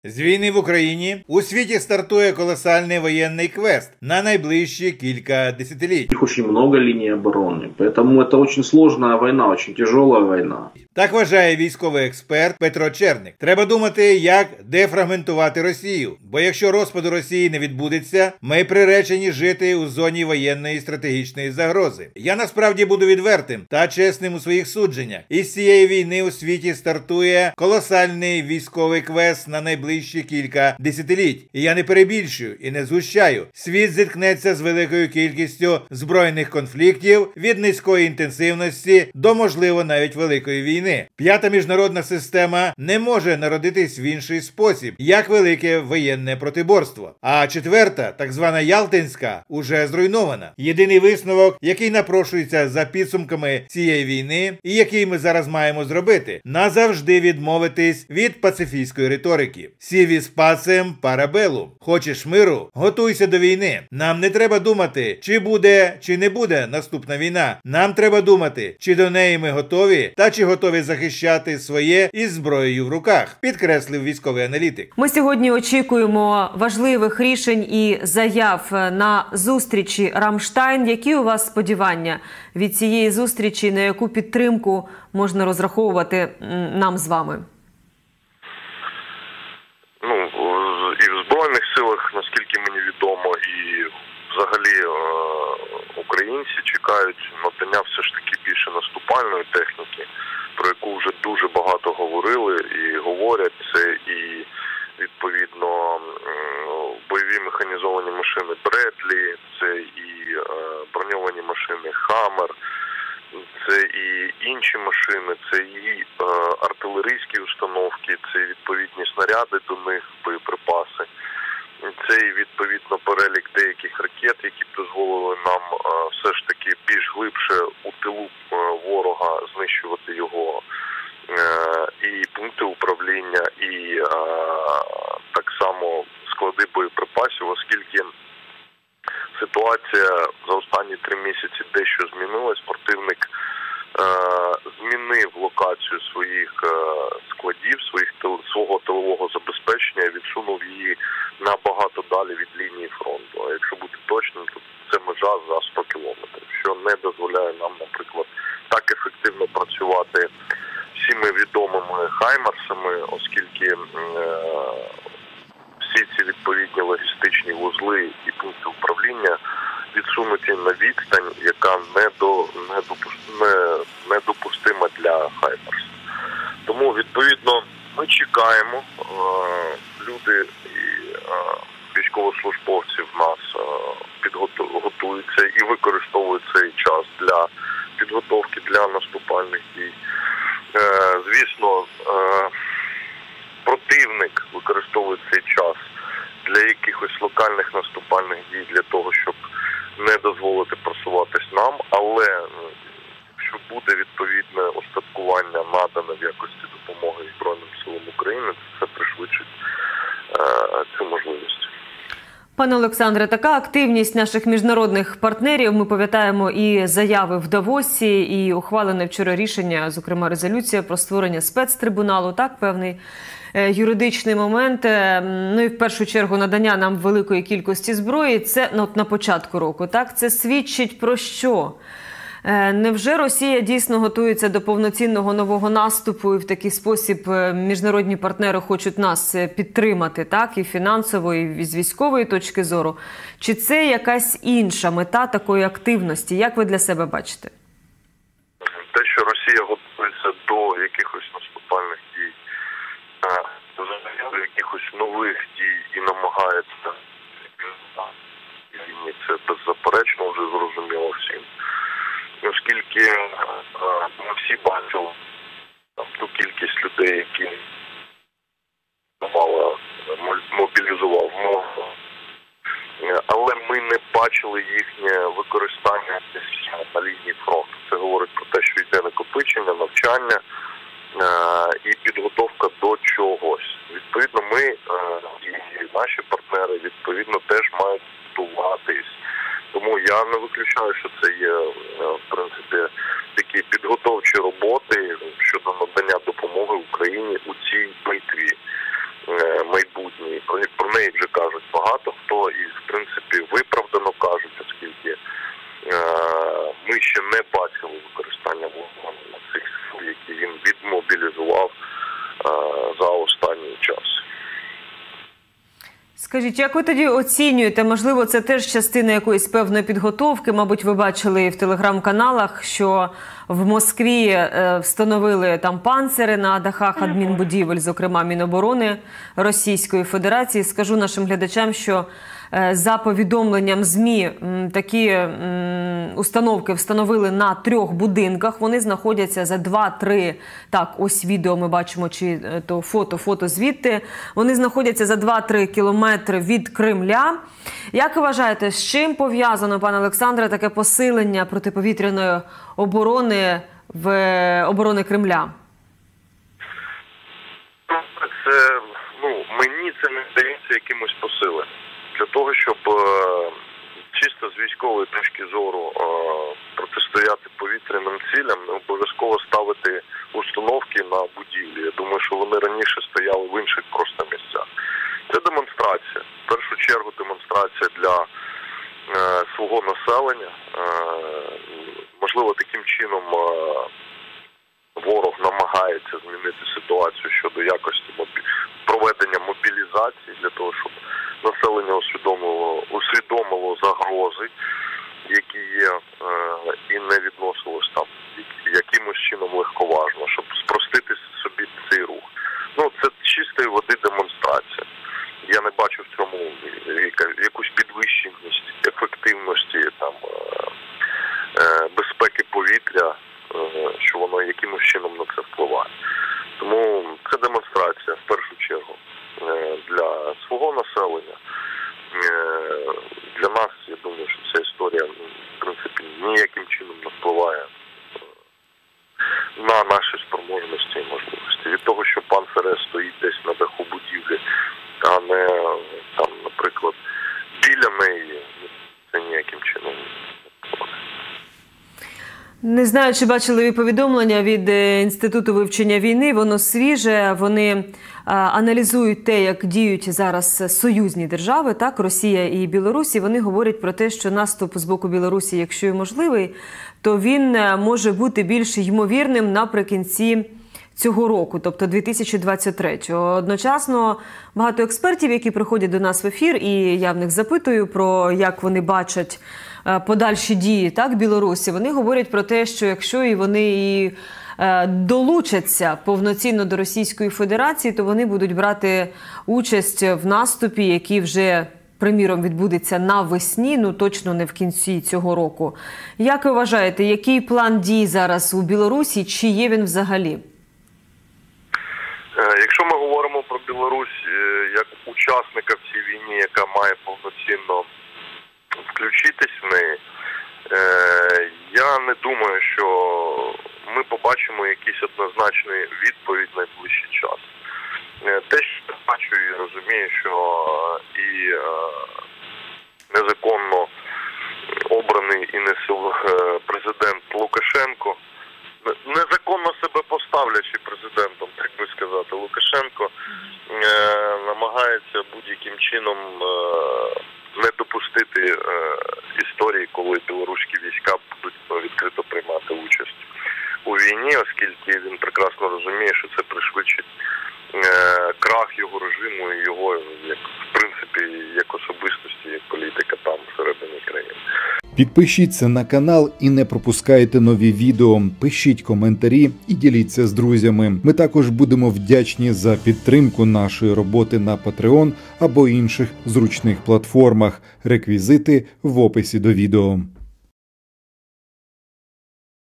З війни в Україні у світі стартує колосальний воєнний квест на найближчі кілька десятиліть. Их очень много линий обороны, поэтому это очень сложная война, очень тяжелая война. Так вважає військовий експерт Петро Черник. Треба думати, як дефрагментувати Росію. Бо якщо розпаду Росії не відбудеться, ми приречені жити у зоні воєнної стратегічної загрози. Я насправді буду відвертим та чесним у своїх судженнях. Із цієї війни у світі стартує колосальний військовий квест на найближчі кілька десятиліть. І я не перебільшую і не згущаю. Світ зіткнеться з великою кількістю збройних конфліктів від низької інтенсивності до, можливо, навіть великої війни. П'ята міжнародна система не може народитись в інший спосіб, як велике воєнне протиборство. А четверта, так звана Ялтинська, уже зруйнована. Єдиний висновок, який напрошується за підсумками цієї війни і який ми зараз маємо зробити – назавжди відмовитись від пацифістської риторики. «Si vis pacem para bellum». Хочеш миру? Готуйся до війни. Нам не треба думати, чи буде, чи не буде наступна війна. Нам треба думати, чи до неї ми готові, та чи готові захищати своє із зброєю в руках, підкреслив військовий аналітик. Ми сьогодні очікуємо важливих рішень і заяв на зустрічі Рамштайн. Які у вас сподівання від цієї зустрічі, на яку підтримку можна розраховувати нам з вами? І в Збройних силах, наскільки мені відомо, і взагалі українці чекають надання все ж таки більше наступальної техніки, про яку вже дуже багато говорили і говорять. Це і, відповідно, бойові механізовані машини Бредлі, це і броньовані машини Хаммер, це і інші машини, це і артилерійські установки, це і відповідні снаряди до них, боєприпаси. Це і відповідно перелік деяких ракет, які б дозволили нам все ж таки більш глибше у тилу ворога знищувати його і пункти управління, і так само склади боєприпасів, оскільки ситуація за останні 3 місяці дещо змінилась. Противник змінив локацію своїх складів, свого тилового забезпечення і відсунув її набагато далі від лінії фронту. А якщо бути точним, то це межа за 100 кілометрів, що не дозволяє нам, наприклад, так ефективно працювати всіми відомими хаймарсами, оскільки всі ці відповідні логістичні вузли і пункти управління відсунуті на відстань, яка недопустима для хаймарс. Тому, відповідно, ми чекаємо, люди і військовослужбовці в нас готуються і використовують цей час для підготовки для наступальних дій. Звісно, противник використовує цей час для якихось локальних наступальних дій, для того, щоб не дозволити просуватись нам, але якщо буде відповідне устаткування надане в якості допомоги Збройним силам України, то це пришвидшить цю можливість. Пане Олександре, така активність наших міжнародних партнерів, ми пам'ятаємо і заяви в Давосі, і ухвалене вчора рішення, зокрема резолюція про створення спецтрибуналу, так, певний юридичний момент, ну і в першу чергу надання нам великої кількості зброї, це на початку року, так, це свідчить про що? Невже Росія дійсно готується до повноцінного нового наступу і в такий спосіб міжнародні партнери хочуть нас підтримати, так, і фінансово, і з військової точки зору? Чи це якась інша мета такої активності? Як ви для себе бачите? Те, що Росія готується до якихось наступальних дій, до якихось нових дій і намагається, це беззаперечно вже зрозуміло всім. Оскільки ми всі бачили ту кількість людей, які мобілізував мову, але ми не бачили їхнє використання на лінії фронту. Це говорить про те, що йде накопичення, навчання і підготовка до чогось. Відповідно, ми і наші партнери, відповідно, теж мають готуватись. Тому я не виключаю, що це є, в принципі, такі підготовчі роботи щодо надання допомоги Україні у цій битві майбутньої. ЗМІ. Про неї вже кажуть багато хто і, в принципі, виправдано кажуть, оскільки ми ще не бачили використання цих сил, які він відмобілізував за останній час. Скажіть, як ви тоді оцінюєте, можливо, це теж частина якоїсь певної підготовки, мабуть, ви бачили в телеграм-каналах, що в Москві встановили там панцири на дахах адмінбудівель, зокрема Міноборони Російської Федерації. Скажу нашим глядачам, що за повідомленням ЗМІ такі установки встановили на 3 будинках. Вони знаходяться за 2-3, так, ось відео ми бачимо, чи то фото звідти. Вони знаходяться за 2-3 кілометри від Кремля. Як ви вважаєте, з чим пов'язано, пане Олександре, таке посилення протиповітряної оборони оборони Кремля? Мені це не здається якимось посиленням. Для того, щоб чисто з військової точки зору протистояти повітряним цілям, не обов'язково ставити установки на будівлі. Я думаю, що вони раніше стояли в інших просто місцях. Це демонстрація. В першу чергу демонстрація для свого населення. Можливо, таким чином ворог намагається змінити ситуацію щодо якості проведення мобілізації, для того, щоб населення усвідомило загрози, які є, і не відносилось там якимось чином легковажно, щоб спростити собі цей рух. Це чистої води демонстрація. Я не бачу в цьому якусь підвищеність ефективності безпеки повітря, що воно якимось чином на це впливає. Тому це демонстрація в першу чергу для свого населення. Для нас, я думаю, що ця історія, в принципі, ніяким чином не впливає на наші спроможності і можливості. Від того, що панцир стоїть десь на даху будівлі, а не там, наприклад, біля неї, це ніяким чином не впливає. Не знаю, чи бачили ви повідомлення від Інституту вивчення війни, воно свіже, вони аналізують те, як діють зараз союзні держави, так, Росія і Білорусь, і вони говорять про те, що наступ з боку Білорусі, якщо і можливий, то він може бути більш ймовірним наприкінці цього року, тобто 2023-го. Одночасно багато експертів, які приходять до нас в ефір, і я в них запитую про як вони бачать подальші дії, так, Білорусі, вони говорять про те, що якщо і вони і долучаться повноцінно до Російської Федерації, то вони будуть брати участь в наступі, який вже, приміром, відбудеться навесні, точно не в кінці цього року. Як ви вважаєте, який план дій зараз у Білорусі, чи є він взагалі? Якщо ми говоримо про Білорусь як учасника в цій війні, яка має повноцінно включитись в неї, я не думаю, що ми побачимо якийсь однозначний відповідь в найближчий час. Те, що я бачу і розумію, що і незаконно обраний і президент Лукашенко, незаконно себе поставлячи президентом, так би сказати, Лукашенко намагається будь-яким чином не допустити історії, коли білоруські війська будуть відкрито приймати участь у війні, оскільки він прекрасно розуміє, що це пришвидшить крах його режиму і його, в принципі, як особистості, як політика там всередині країни. Підпишіться на канал і не пропускайте нові відео, пишіть коментарі і діліться з друзями. Ми також будемо вдячні за підтримку нашої роботи на Patreon або інших зручних платформах. Реквізити в описі до відео.